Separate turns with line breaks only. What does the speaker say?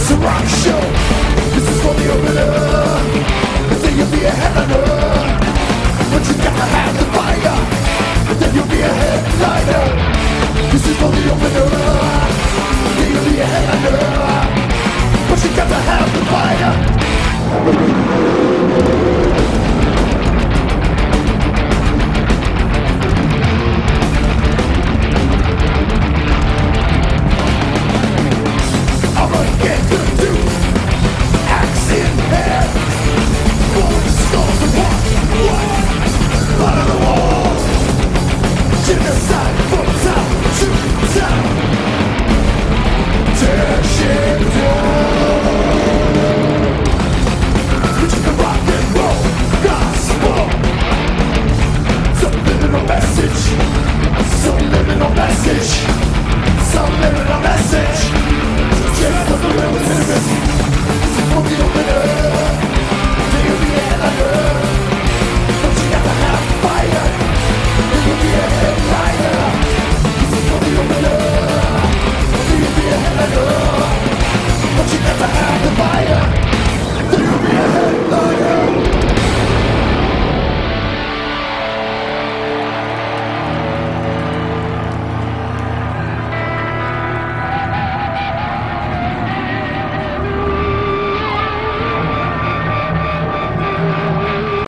It's a rock show. This is for the opener. And then you'll be a headliner. But you gotta have the fire. And then you'll be a headliner. This is for the opener. And then you'll be a headliner. But you gotta have the fire. Get to the